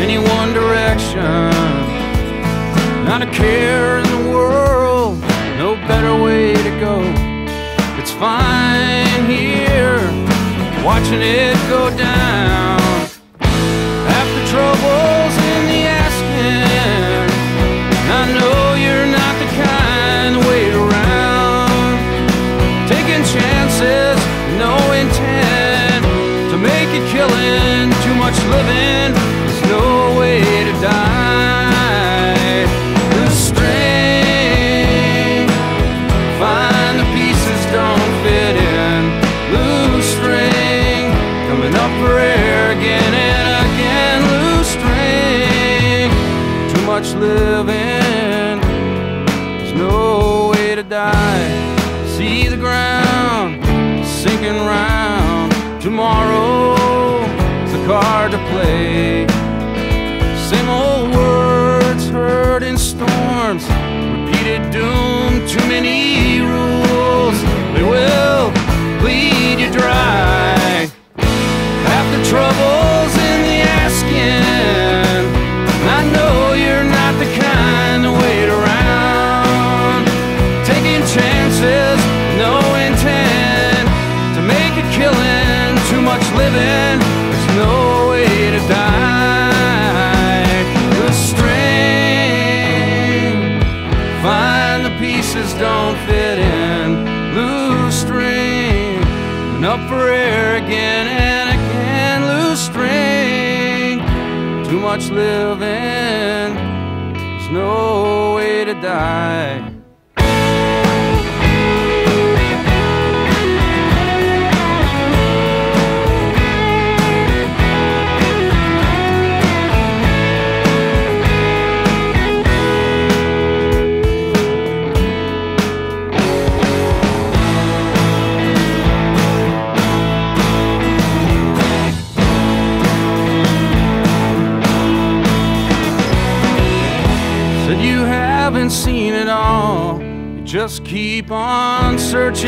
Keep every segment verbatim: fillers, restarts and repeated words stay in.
any one direction. Not a care in the world, no better way to go. It's fine here, watching it go down. Half the trouble's in the asking. I know you're not the kind to wait around, taking chances, no intent to make a killing. Too much living, there's no way to die. Lose string, find the pieces don't fit in. Lose string, coming up for air again and again. Lose string, too much living, there's no way to die. See the ground sinking round. Tomorrow's a card to play. Same old words heard in storms, repeated doom, too many rules. They will bleed you dry. Half the trouble's in the asking. I know you're not the kind to wait around, taking chances, no intent to make a killing. Too much living, there's no way to die. The string, find the pieces don't fit in. Lose string, and up for air again and again. Lose string, too much living, there's no way to die. You haven't seen it all, you just keep on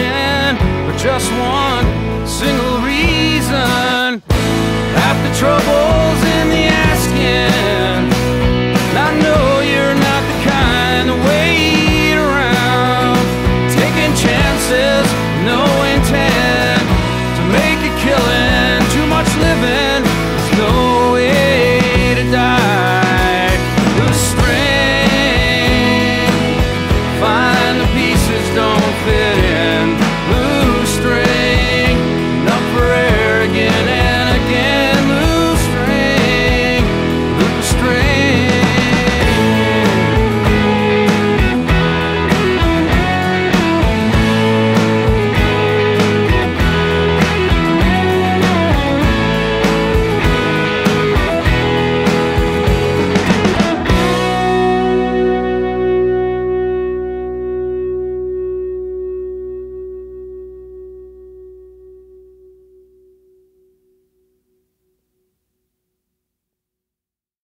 searching for just one single reason. Half the trouble